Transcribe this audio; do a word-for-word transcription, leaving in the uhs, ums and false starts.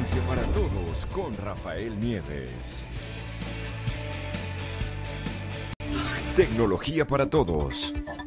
Ciencia para Todos con Rafael Nieves. Tecnología para Todos.